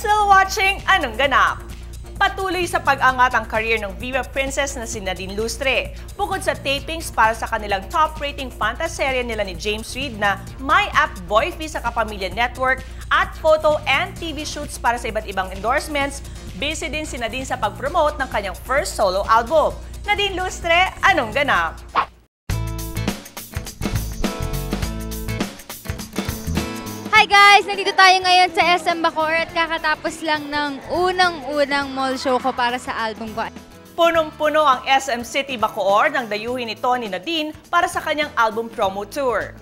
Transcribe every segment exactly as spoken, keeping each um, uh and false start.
still watching Anong Ganap? Patuloy sa pag-angat ang career ng Viva Princess na si Nadine Lustre. Bukod sa tapings para sa kanilang top-rating fantaserye nila ni James Reid na My App Boyfie sa Kapamilya Network at photo and T V shoots para sa iba't ibang endorsements, busy din si Nadine sa pag-promote ng kanyang first solo album. Nadine Lustre, Anong Ganap? Hi guys! Nandito tayo ngayon sa S M Bacoor at kakatapos lang ng unang-unang mall show ko para sa album ko. Punong-puno ang S M City Bacoor nang dayuhin ito ni Nadine para sa kanyang album promo tour.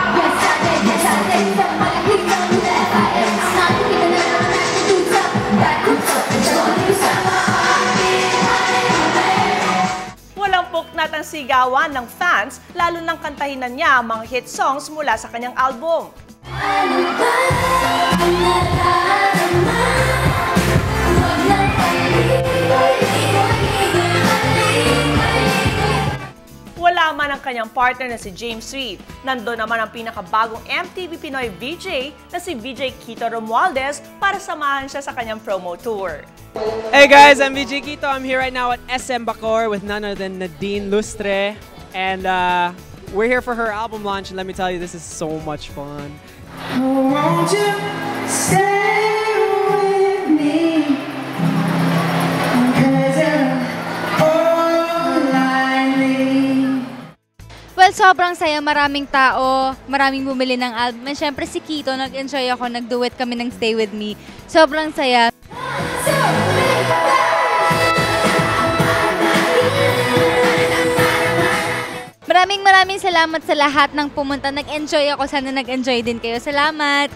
Walang puknat ang sigawan ng fans, lalo nang kantahin na niya ang mga hit songs mula sa kanyang album. Wala man ang kanyang partner na si James Reid. Nandun naman ang pinakabagong M T V Pinoy V J na si V J Kito Romualdez para samahan siya sa kanyang promo tour. Hey guys, I'm V J Kito. I'm here right now at S M Bacoor with none other than Nadine Lustre. And uh, we're here for her album launch, and let me tell you, this is so much fun. Won't you stay with me? 'Cause you're all I need. Well, sobrang saya, maraming tao, maraming bumili ng album. And syempre si Kito, nag-enjoy ako, nag-duet kami ng Stay With Me. Sobrang saya. Maraming maraming salamat sa lahat ng pumunta. Nag-enjoy ako. Sana nag-enjoy din kayo. Salamat!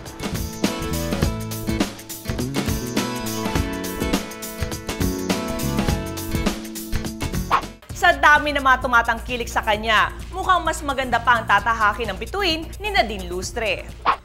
Sa dami na mga tumatangkilik sa kanya, mukhang mas maganda pa ang tatahakin ng bituin ni Nadine Lustre.